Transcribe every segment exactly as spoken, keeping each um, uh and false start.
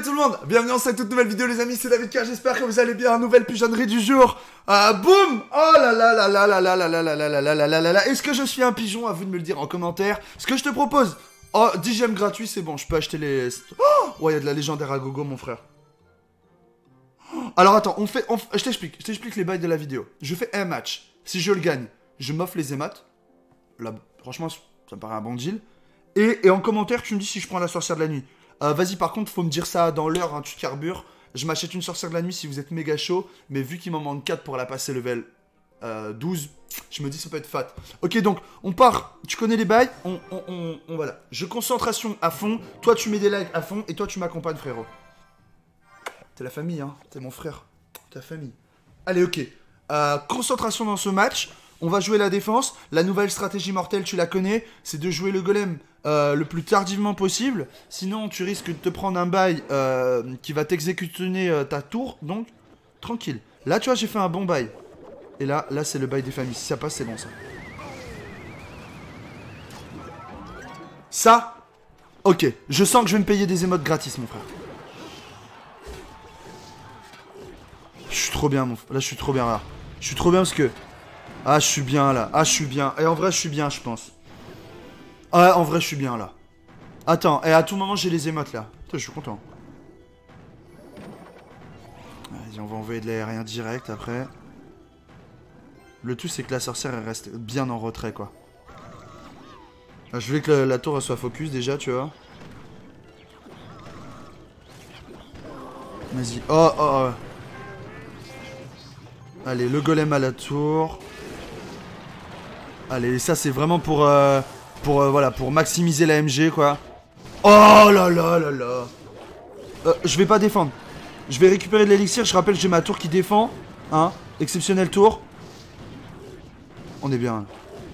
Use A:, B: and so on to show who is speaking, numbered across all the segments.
A: tout le monde, bienvenue dans cette toute nouvelle vidéo les amis, c'est David K, j'espère que vous allez bien, nouvelle pigeonnerie du jour. Euh, boum. Oh là là là là là là là là là là là là là là là là. Est-ce que je suis un pigeon? À vous de me le dire en commentaire. Ce que je te propose, oh, dix gemmes gratuits, c'est bon, je peux acheter les... Oh, ouais, il y a de la légendaire à gogo mon frère. Alors attends, on fait... On... Je t'explique, je t'explique les bails de la vidéo. Je fais un match, si je le gagne, je m'offre les émates. Là, franchement, ça me paraît un bon deal. Et, et en commentaire, tu me dis si je prends la sorcière de la nuit. Euh, Vas-y, par contre, faut me dire ça dans l'heure, hein, tu carbures. Je m'achète une sorcière de la nuit si vous êtes méga chaud. Mais vu qu'il m'en manque quatre pour la passer level euh, douze, je me dis ça peut être fat. Ok, donc, on part. Tu connais les bails. On, on, on, on voilà. Je concentration à fond. Toi, tu mets des likes à fond. Et toi, tu m'accompagnes, frérot. T'es la famille, hein. T'es mon frère. Ta famille. Allez, ok. Euh, concentration dans ce match. On va jouer la défense. La nouvelle stratégie mortelle, tu la connais. C'est de jouer le golem euh, le plus tardivement possible. Sinon, tu risques de te prendre un bail euh, qui va t'exécuter euh, ta tour. Donc, tranquille. Là, tu vois, j'ai fait un bon bail. Et là, là c'est le bail des familles. Si ça passe, c'est bon, ça. Ça, ok. Je sens que je vais me payer des émotes gratis, mon frère. Je suis trop bien, mon frère. Là, je suis trop bien, là. Je suis trop bien parce que... Ah, je suis bien, là. Ah, je suis bien. Et en vrai, je suis bien, je pense. Ah, en vrai, je suis bien, là. Attends, et à tout moment, j'ai les émotes, là. Putain, je suis content. Vas-y, on va envoyer de l'aérien direct, après. Le tout, c'est que la sorcière, elle reste bien en retrait, quoi. Là, je voulais que la, la tour, elle soit focus, déjà, tu vois. Vas-y. Oh, oh, oh. Allez, le golem à la tour. Allez, ça c'est vraiment pour, euh, pour, euh, voilà, pour maximiser la M G, quoi. Oh là là là là. Euh, je vais pas défendre. Je vais récupérer de l'élixir. Je rappelle, j'ai ma tour qui défend. Hein, exceptionnel tour. On est bien.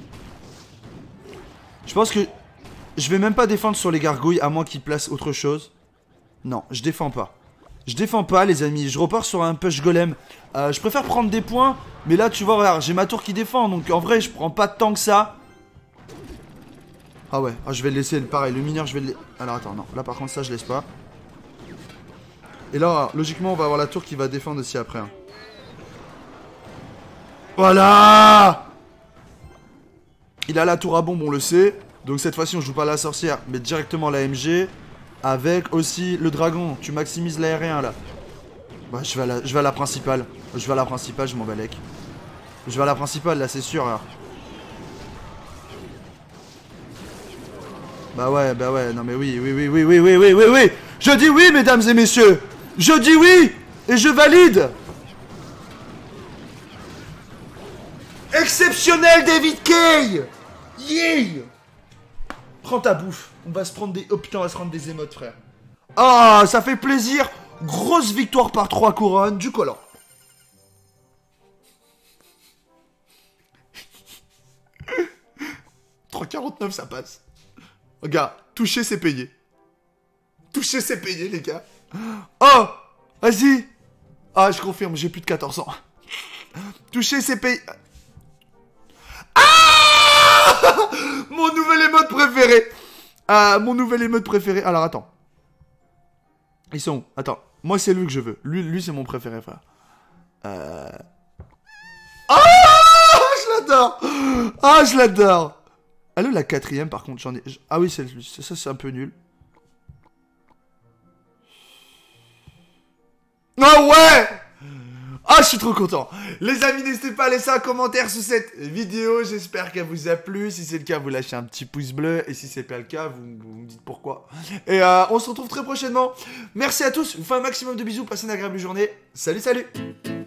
A: Je pense que je vais même pas défendre sur les gargouilles, à moins qu'ils placent autre chose. Non, je défends pas. Je défends pas, les amis. Je repars sur un push golem. Euh, je préfère prendre des points. Mais là, tu vois, regarde, j'ai ma tour qui défend. Donc, en vrai, je prends pas tant que ça. Ah ouais, ah, je vais le laisser. Pareil, le mineur, je vais le... Alors, attends, non. Là, par contre, ça, je laisse pas. Et là, logiquement, on va avoir la tour qui va défendre aussi après. Hein. Voilà. Il a la tour à bombe, on le sait. Donc, cette fois-ci, on joue pas la sorcière, mais directement la M G. Avec aussi le dragon. Tu maximises l'aérien, là. Bah, je vais, à la, je vais à la principale. Je vais à la principale, je m'en balèque. Je vais à la principale, là, c'est sûr. Alors. Bah ouais, bah ouais, non mais oui, oui, oui, oui, oui, oui, oui, oui, oui. Je dis oui, mesdames et messieurs. Je dis oui. Et je valide. Exceptionnel, David K. Yeah. Prends ta bouffe. On va se prendre des... Oh putain, on va se prendre des émotes, frère. Ah, ça fait plaisir. Grosse victoire par trois couronnes, du collant. trois quarante-neuf, ça passe. Regarde, toucher, c'est payé. Toucher, c'est payé, les gars. Oh, vas-y. Ah, je confirme, j'ai plus de quatorze ans. Toucher, c'est payé. Ah mon nouvel émote préféré. Ah, mon nouvel émote préféré. Alors, attends. Ils sont où? Attends. Moi, c'est lui que je veux. Lui, lui c'est mon préféré, frère. Euh... Ah, je l'adore. Ah, je l'adore. Allô, la quatrième, par contre, j'en ai... Ah oui, c'est lui. Ça, c'est un peu nul. Ah ouais. Ah, je suis trop content. Les amis, n'hésitez pas à laisser un commentaire sous cette vidéo. J'espère qu'elle vous a plu. Si c'est le cas, vous lâchez un petit pouce bleu. Et si c'est pas le cas, vous, vous me dites pourquoi. Et euh, on se retrouve très prochainement. Merci à tous. Je vous fais un maximum de bisous. Passez une agréable journée. Salut, salut.